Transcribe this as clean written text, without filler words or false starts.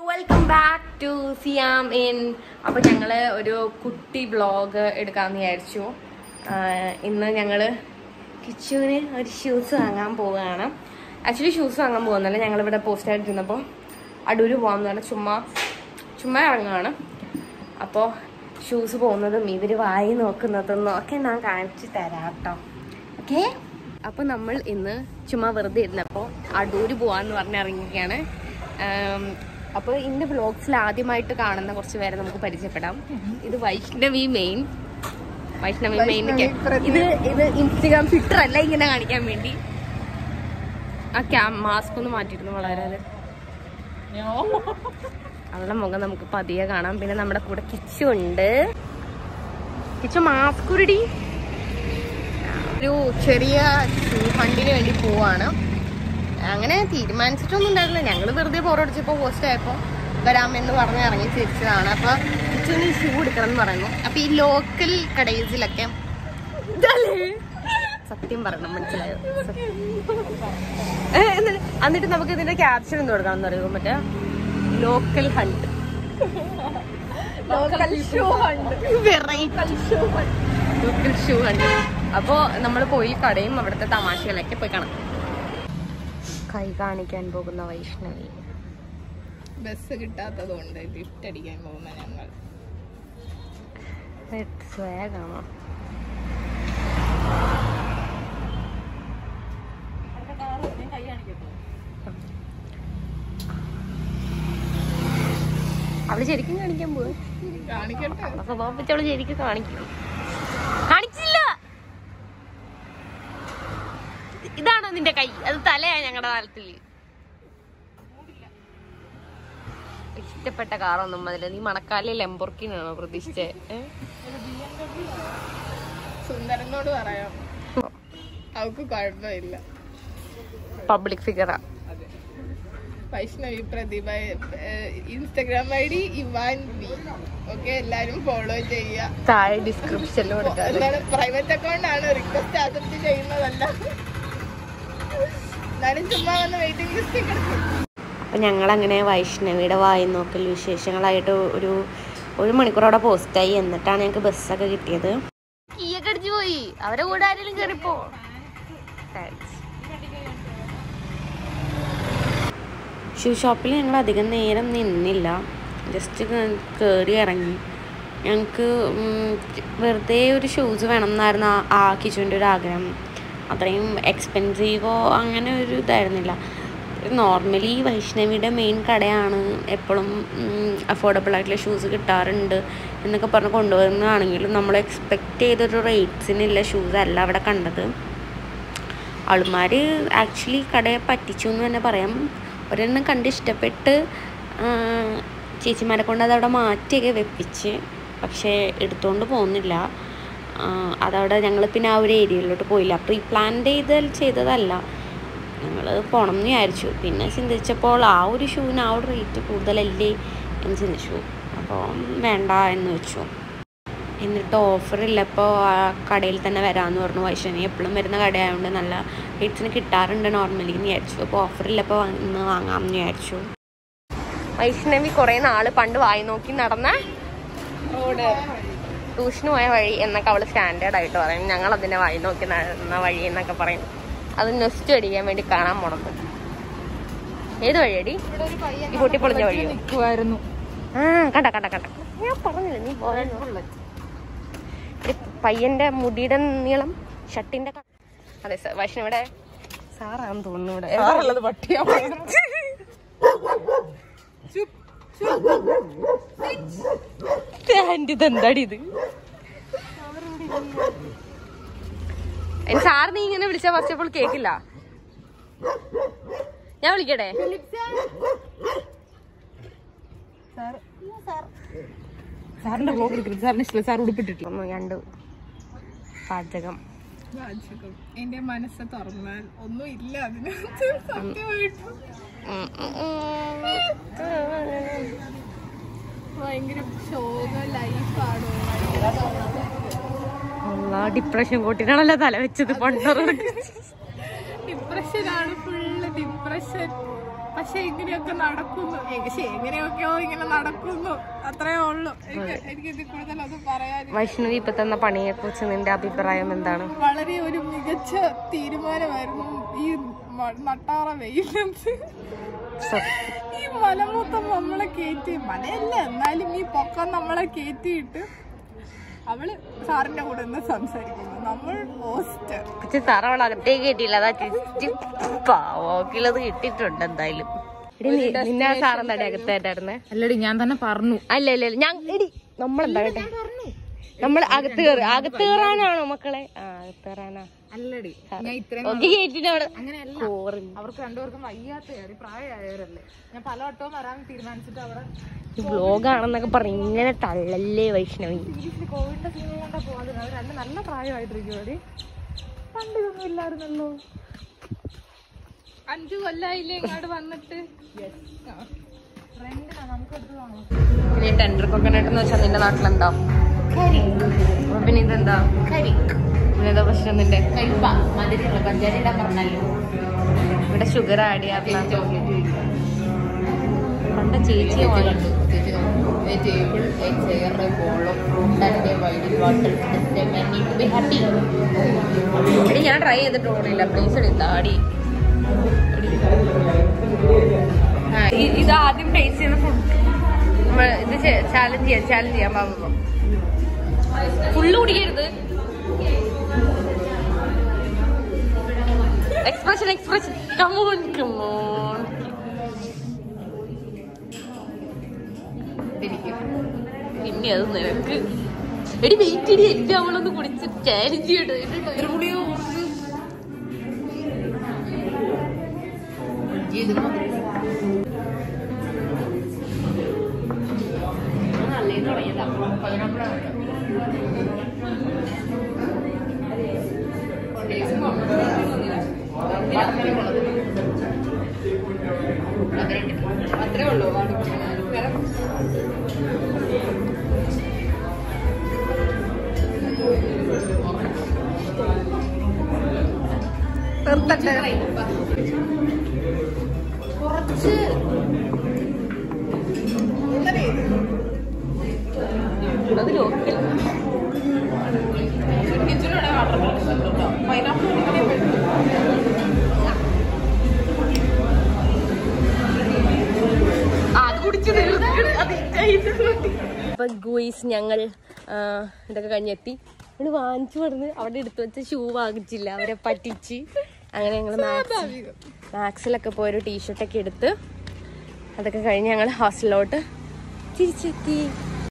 Welcome back to Siaam in. അപ്പോൾ ഞങ്ങൾ ഒരു കുട്ടി വ്ളോഗ് എടുക്കാമെന്ന് വിചാരിച്ചു. ഇന്ന് ഞങ്ങൾ കിച്ചുവിന് ഒരു ഷൂസ് വാങ്ങാൻ പോവുകയാണ്. ആക്ച്വലി ഷൂസ് വാങ്ങാൻ പോകുന്നല്ല, ഞങ്ങളിവിടെ പോസ്റ്റായിട്ടിരുന്നപ്പോൾ അടൂർ പോകാമെന്ന് പറഞ്ഞാൽ ചുമ്മാ ഇറങ്ങുകയാണ്. അപ്പോൾ ഷൂസ് പോകുന്നതും ഇവർ വായി നോക്കുന്നതും ഒക്കെ ഞാൻ കാണിച്ചു തരാം കേട്ടോ. ഓക്കെ, അപ്പോൾ നമ്മൾ ഇന്ന് ചുമ്മാ വെറുതെ ഇരുന്നപ്പോൾ അടൂർ പോകാമെന്ന് പറഞ്ഞ് ഇറങ്ങിയിരിക്കുകയാണ്. അപ്പോൾ ഇന്റെ വ്ളോഗ്സിൽ ആദ്യമായിട്ട് കാണുന്ന കുറച്ച് പേരെ നമുക്ക് പരിചയപ്പെടാം. ഇത് വൈഷ്ണവി മെയിൻ. ഇത് ഇൻസ്റ്റഗ്രാം ഫിൽറ്റർ അല്ല, ഇങ്ങനെ കാണിക്കാൻ വേണ്ടി. ആ മാസ്ക് ഒന്ന് മാറ്റിയിരുന്നു വളരെ. അവളുടെ മുഖം നമുക്ക് പതിയെ കാണാം. പിന്നെ നമ്മുടെ കൂടെ കിച്ചു ഉണ്ട്. കിച്ചു മാസ്ക് ഉരുടി. ഒരു ചെറിയ ഫണ്ടിന് വേണ്ടി പോവാണ്. അങ്ങനെ തീരുമാനിച്ചിട്ടൊന്നും ഉണ്ടായിരുന്നില്ല. ഞങ്ങൾ വെറുതെ ബോറടിച്ചപ്പോൾ പോസ്റ്റ് ആയപ്പോൾ വരാമെന്ന് പറഞ്ഞ് ഇറങ്ങി തിരിച്ചതാണ്. അപ്പോൾ കിച്ചുവിന് ഷൂ എടുക്കണം എന്ന് പറയുന്നു. അപ്പോൾ ഈ ലോക്കൽ കടയിലൊക്കെ സത്യം പറയണം, മനസ്സിലായോ? എന്നിട്ട് നമുക്ക് ഇതിന്റെ ക്യാപ്ഷൻ എന്ത് കൊടുക്കാമെന്ന് പറയുമോ? മറ്റേ local hunt, local shoe hunt. അപ്പോൾ നമ്മൾ പോയി കടയും അവിടുത്തെ തമാശകളൊക്കെ പോയി കാണാം. കൈ കാണിക്കാൻ പോകുന്ന വൈഷ്ണവി. ബസ് കിട്ടാത്തത് കൊണ്ട് ലിഫ്റ്റ് അടിക്കാൻ പോകുന്ന ഞങ്ങൾ. സ്വാഗാണോ? അവള് ശരിക്കും കാണിക്കാൻ പോകും. സ്വഭാവം വെച്ച് അവള് ശരിക്കും കാണിക്കും. കാണിച്ചില്ല. ഇതാണോ നിന്റെ കൈ? അത് തലയാ ഞങ്ങളുടെ കാലത്തില്. ഇഷ്ടപ്പെട്ട കാറൊന്നും അതില്ല. നീ മണക്കാലിൽ ലംബോർഗിനിയാണോ പ്രതീക്ഷിച്ചേ? സുന്ദരനോട് പറയാം, അവൾക്ക് കുഴപ്പമില്ല. പബ്ലിക് ഫിഗറാ. വൈഷ്ണവി പ്രതിഭ, ഇൻസ്റ്റഗ്രാം ID ഇവാൻ വി. ഓക്കെ, എല്ലാരും ഫോളോ ചെയ്യുക. താഴെ ഡിസ്ക്രിപ്ഷനിൽ കൊടുക്കാം. പ്രൈവറ്റ് അക്കൗണ്ട് ആണ്, റിക്വസ്റ്റ് ആക്സെപ്റ്റ് ചെയ്യുന്നതല്ല. അപ്പം ഞങ്ങളങ്ങനെ വൈഷ്ണവിയുടെ വായി നോക്കൽ വിശേഷങ്ങളായിട്ട് ഒരു മണിക്കൂറോടെ പോസ്റ്റായി. എന്നിട്ടാണ് ഞങ്ങൾക്ക് ബസ്സൊക്കെ കിട്ടിയത്. കീയൊക്കെ അടിച്ചു പോയി. അവരെ കൂടെ ആരെങ്കിലും കയറിപ്പോ. ഷൂ ഷോപ്പിൽ ഞങ്ങൾ അധികം നേരം നിന്നില്ല, ജസ്റ്റ് കയറി ഇറങ്ങി. ഞങ്ങൾക്ക് വെറുതെ ഒരു ഷൂസ് വേണം എന്നായിരുന്നു ആ കിച്ചുവിൻ്റെ ഒരു ആഗ്രഹം. അത്രയും എക്സ്പെൻസീവോ അങ്ങനെ ഒരു ഇതായിരുന്നില്ല. നോർമലി വൈഷ്ണവിയുടെ മെയിൻ കടയാണ്, എപ്പോഴും അഫോർഡബിൾ ആയിട്ടുള്ള ഷൂസ് കിട്ടാറുണ്ട് എന്നൊക്കെ പറഞ്ഞ് കൊണ്ടുവരുന്നതാണെങ്കിലും നമ്മൾ എക്സ്പെക്റ്റ് ചെയ്തൊരു റേറ്റ്സിനുള്ള ഷൂസ് അല്ല അവിടെ കണ്ടത്. ആൾമാർ ആക്ച്വലി കടയെ പറ്റിച്ചു എന്ന് തന്നെ പറയാം. ഒരെണ്ണം കണ്ട് ഇഷ്ടപ്പെട്ട് ചേച്ചിമാരെ കൊണ്ട് അതവിടെ മാറ്റിയൊക്കെ വെപ്പിച്ച്, പക്ഷേ എടുത്തുകൊണ്ട് പോകുന്നില്ല. അതവിടെ ഞങ്ങൾ പിന്നെ ആ ഒരു ഏരിയയിലോട്ട് പോയില്ല. പ്രീ പ്ലാൻ ചെയ്തതല്ല, ഞങ്ങൾ പോകണം എന്ന് വിചാരിച്ചു. പിന്നെ ചിന്തിച്ചപ്പോൾ ആ ഒരു ഷൂവിന് ആ ഒരു റേറ്റ് കൂടുതലല്ലേ എന്ന് ചിന്തിച്ചു. അപ്പോൾ വേണ്ട എന്ന് വെച്ചു. എന്നിട്ട് ഓഫറില്ലപ്പോൾ ആ കടയിൽ തന്നെ വരാമെന്ന് പറഞ്ഞു. വൈഷ്ണവി എപ്പോഴും വരുന്ന കടയായതുകൊണ്ട് നല്ല റേറ്റ്സിന് കിട്ടാറുണ്ട് നോർമലി എന്ന് വിചാരിച്ചു. അപ്പോൾ ഓഫറില്ലപ്പോൾ ഇന്ന് വാങ്ങാമെന്ന് വിചാരിച്ചു. വൈഷ്ണവി കുറേ നാൾ പണ്ട് വായി നോക്കി നടന്ന റോഡ്, ട്യൂഷന് പോയ വഴി എന്നൊക്കെ അവൾ സ്റ്റാൻഡേർഡ് ആയിട്ട് പറയും. ഞങ്ങൾ അതിനെ വായി നോക്കി നടന്ന വഴി എന്നൊക്കെ പറയും. അത് നെസ്റ്റ് അടിക്കാൻ വേണ്ടി കാണാൻ പോണത്. ഏത് വഴിയടി? ഈ പൊട്ടിപ്പൊളിഞ്ഞ വഴി നിൽക്കുമായിരുന്നു. കണ്ട ഞാൻ പറഞ്ഞില്ല നീ പോകാൻ. പയ്യന്റെ മുടിയുടെ നീളം, ഷർട്ടിന്റെ. അതെ, വൈഷ്ണവിടെ സാറാന്ന് തോന്നുന്നു. ഇവിടെ പട്ടിയാ. ഇതെന്താടി ഇത്? സാർ നീ ഇങ്ങനെ വിളിച്ചാ ഫസ്റ്റ് ഓഫ് ഓൾ കേക്കില്ല. ഞാൻ വിളിക്കട്ടെ? സാറിന്റെ ബ്ലോഗ് എടുക്കരുത്. സാറിന് ഇഷ്ടം. സാർ ഉടുപ്പിട്ടിട്ടില്ല. രണ്ട് പാചകം. എന്റെ മനസ്സ് തുറന്നാൽ ഒന്നും ഇല്ല അതിനകത്ത്. സത്യമായിട്ടും ഭയങ്കര ശോക ലൈഫാണോ? ഡിപ്രഷൻ കൂട്ടിനാണല്ലോ തല വെച്ചത്. പണ്ടറ ഡിപ്രഷനാണ്, ഫുള്ള് ഡിപ്രഷൻ. പക്ഷെ ഇങ്ങനെയൊക്കെ നടക്കുന്നു. പക്ഷെ എങ്ങനെയൊക്കെയോ ഇങ്ങനെ നടക്കുന്നു, അത്രേ ഉള്ളു. എനിക്ക് ഇതിൽ കൂടുതലൊന്നും പറയാൻ. വൈഷ്ണവി ഇപ്പൊ തന്ന പണിയെ കുറിച്ച് നിന്റെ അഭിപ്രായം എന്താണ്? വളരെ ഒരു മികച്ച തീരുമാനമായിരുന്നു. ഈ നട്ടാറ വെയിലത്ത് ഈ മലമൊത്തം നമ്മളെ കയറ്റി, മലയല്ല എന്നാലും ഈ പൊക്കം നമ്മളെ കയറ്റിയിട്ട് അവള് സാറിന്റെ കൂടെ നിന്ന് സംസാരിക്കുന്നു. നമ്മൾ ഹോസ്റ്റൽ പക്ഷെ സാർ അവൾ അകത്തേക്ക് കിട്ടിയില്ല. അതാ പാവോക്കിലത് കിട്ടിയിട്ടുണ്ട് എന്തായാലും. നിന്നെ ആ സാറെന്താടി അകത്തായിട്ടായിരുന്നേ? അല്ലടി ഞാൻ തന്നെ പറഞ്ഞു. അല്ല ഞാൻ എടി നമ്മളെന്താ കേട്ടെ, നമ്മൾ അകത്ത് കയറാനാണോ മക്കളെ? അകത്ത് കയറാനാ? അല്ലടി ഞാൻ ഇത്രയും അങ്ങനെയല്ല. അവർക്ക് രണ്ടുപേർക്കും വയ്യാത്ത പ്രായമായവരല്ലേ. ഞാൻ പല വട്ടവും വരാൻ തീരുമാനിച്ചിട്ട് അവിടെ വ്ലോഗാണെന്നൊക്കെ പറഞ്ഞു ഇങ്ങനെ തള്ളല്ലേ വൈഷ്ണവി. കോവിഡിന്റെ സീനിൽ കൊണ്ടാ പോകാതെ. അവർ രണ്ട് നല്ല പ്രായമായിട്ടിരിക്കും. പണ്ട് ഇതൊന്നും ഇല്ലായിരുന്നല്ലോ. 5 കൊല്ലായില്ലേ ഇങ്ങോട്ട് വന്നിട്ട്. നമുക്ക് എടുത്ത് കാണാം. പിന്നെ ടെൻഡർ കൊക്കനട്ട് എന്ന് വെച്ചാൽ നിന്റെ നാട്ടിലെന്താ? പിന്നെ ഇതെന്താ? ഇതേതാ പ്രശ്നം നിന്റെ? ഇവിടെ ഷുഗർ ആഡ് ചെയ്യാറില്ല. പണ്ട് ചേച്ചിയെ ഞാൻ ട്രൈ ചെയ്തിട്ട് ഓടില്ല. പ്ലീസ് എടുത്താടി. ഇത് ആദ്യം ടേസ്റ്റ് ചെയ്യുന്ന ഫുഡ്. ഇത് ചാലഞ്ച് ചെയ്യാൻ പാകുമ്പോ ഫുള്ള് കുടിക്കരുത്. എക്സ്പ്രഷൻ കമോൺ പിന്നെ അത് നിനക്ക് എടി വെയിറ്റ് ഇടി. എനിക്ക് അവളൊന്ന് കുടിച്ച് ചാലഞ്ച് ചെയ്യട്ടെ. നല്ല തുടങ്ങിയതാ. അത്രേ ഉള്ളൂ. കുറച്ച് അതിലൊക്കെ അത് കുടിച്ചു. അപ്പൊ ഗൂയിസ് ഞങ്ങൾ ഇതൊക്കെ കഴിഞ്ഞെത്തി. ഞങ്ങൾ വാങ്ങിച്ചു പറഞ്ഞ് അവിടെ എടുത്തു വെച്ച ഷൂ വാങ്ങിച്ചില്ല, അവരെ പറ്റിച്ച്. അങ്ങനെ ഞങ്ങൾ മാക്സിലൊക്കെ പോയൊരു ടീഷർട്ടൊക്കെ എടുത്ത് അതൊക്കെ കഴിഞ്ഞ് ഞങ്ങൾ ഹോസ്റ്റലിലോട്ട് തിരിച്ചെത്തി.